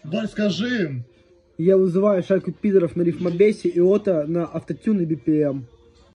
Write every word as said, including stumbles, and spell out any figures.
Валь, скажи им. Я вызываю шайку пидоров на рифмобесе и Ота на автотюн и би пи эм.